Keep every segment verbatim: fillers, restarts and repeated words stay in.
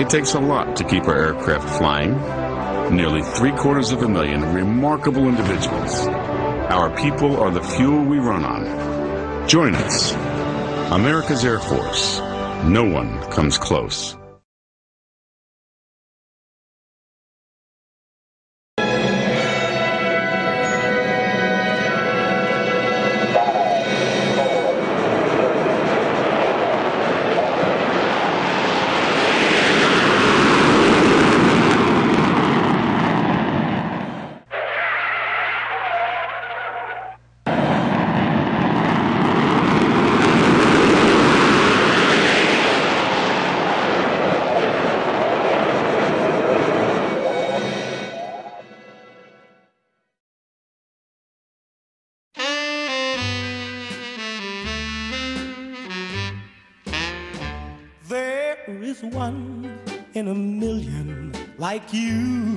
It takes a lot to keep our aircraft flying. Nearly three quarters of a million remarkable individuals. Our people are the fuel we run on. Join us. America's Air Force. No one comes close. One in a million like you,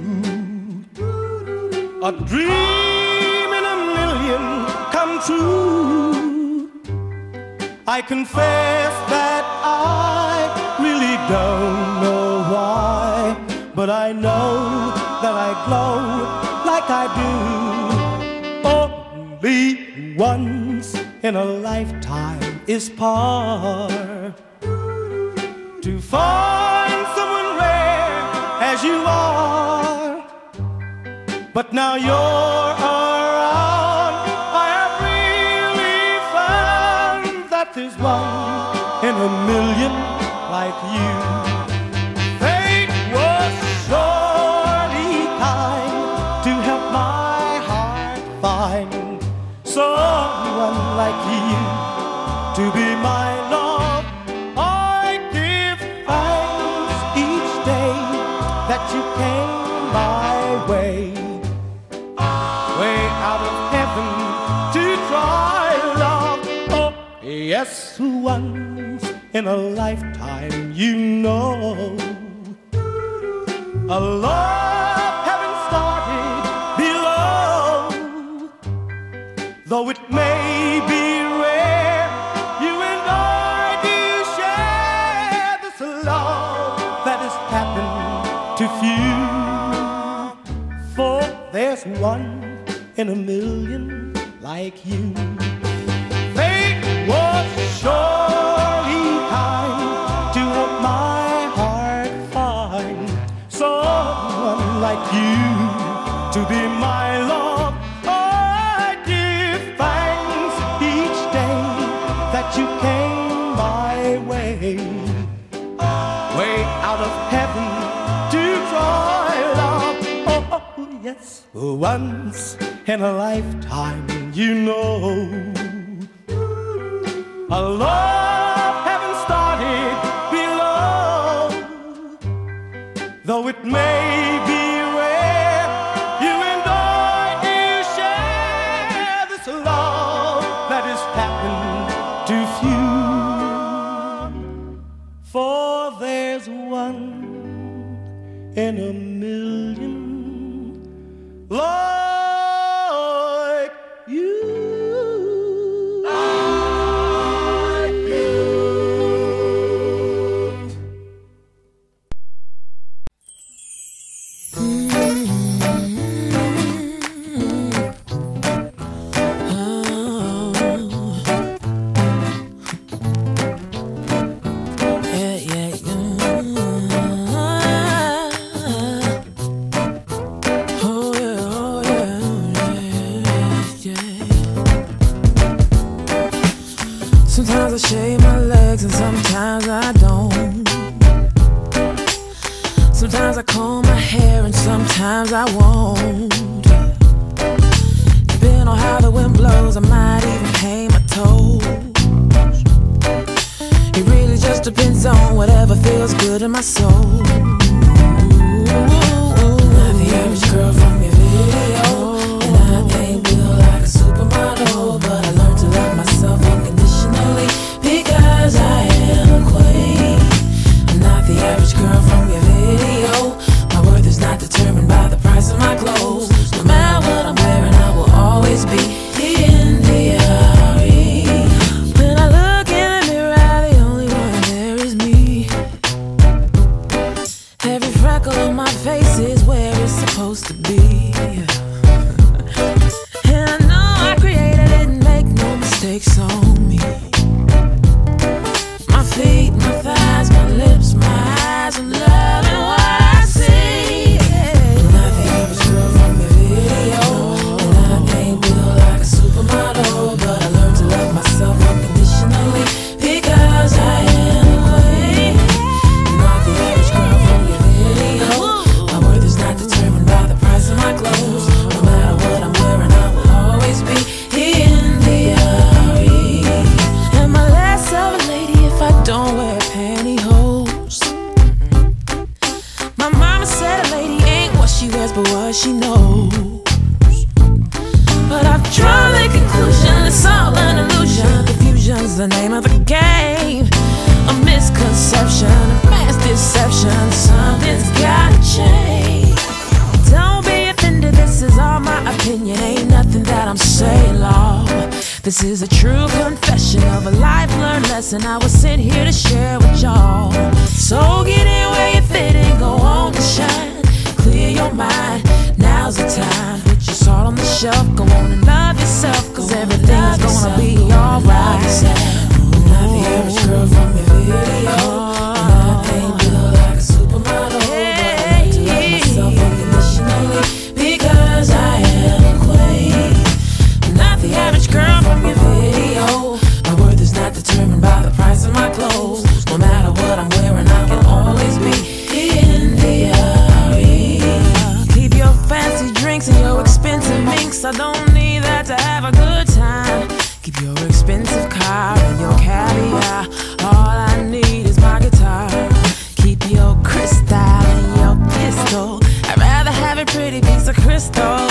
a dream in a million come true. I confess that I really don't know why, but I know that I glow like I do. Only once in a lifetime is par to find someone rare as you are. But now you're around, I have really found that there's one in a million like you. Fate was surely kind to help my heart find someone like you to be my love. That you came my way, way out of heaven to try love. Oh, yes, once in a lifetime, you know, a love having started below, though it may be rare, you and I do share this love that has happened to few, for there's one in a million like you. Fate was surely kind to help my heart find someone like you to be my love. I give thanks each day that you came my way, way out of heaven to try love. Oh, oh, yes, once in a lifetime, you know, a love having started below, though it may be rare, you and I do share this love that has happened to few, for there's one in a million like you. Like you. Sometimes I shave my legs and sometimes I don't. Sometimes I comb my hair and sometimes I won't. Depending on how the wind blows, I might even paint my toes. It really just depends on whatever feels good in my soul. Not the average girl from your video, and I ain't built like a supermodel, but I learned to love myself unconditionally because I am a queen. I'm not the average girl from your video. My worth is not determined by the price of my clothes. No matter what I'm wearing, I will always be in the R E. When I look in the mirror, the only one there is me. supposed to be. And I know I created it, make no mistakes on me. My feet, my thighs, my lips, my eyes, I'm loving what I see. I'm not the average girl from your video, and I ain't built like a supermodel, but I learned to love myself unconditionally because I am a queen. I'm not the average girl from your video. My worth is not determined by the price of my clothes. No matter what I'm wearing, I will always be in the R E. Am I less of a lady if I don't wear pantyhose? My mama said a lady ain't what she wears but what she knows. But I've drawn the conclusion it's all an illusion. Confusion's the name of the game. A misconception, a mass deception. Something's gotta change. Don't be offended, this is all my opinion. Ain't nothing that I'm saying, Lord. This is a true confession of a life-learned lesson I was sent here to share with y'all. So get in where you fit and go on and shine. Clear your mind, now's the time. Put your salt on the shelf, go on and love yourself, cause everything's gonna be alright. I'm not the average girl from your video, and I ain't built like a supermodel, but I learned to love myself unconditionally because I am a queen. I'm not the average girl from your video. My worth is not determined by the price of my clothes. No matter what I'm wearing, I can always be in the R E. Keep your fancy drinks and your expensive minks. I don't need that to have a good time. Keep your expensive car and your caviar. All I need is my guitar. Keep your crystal and your pistol. I'd rather have a pretty piece of crystal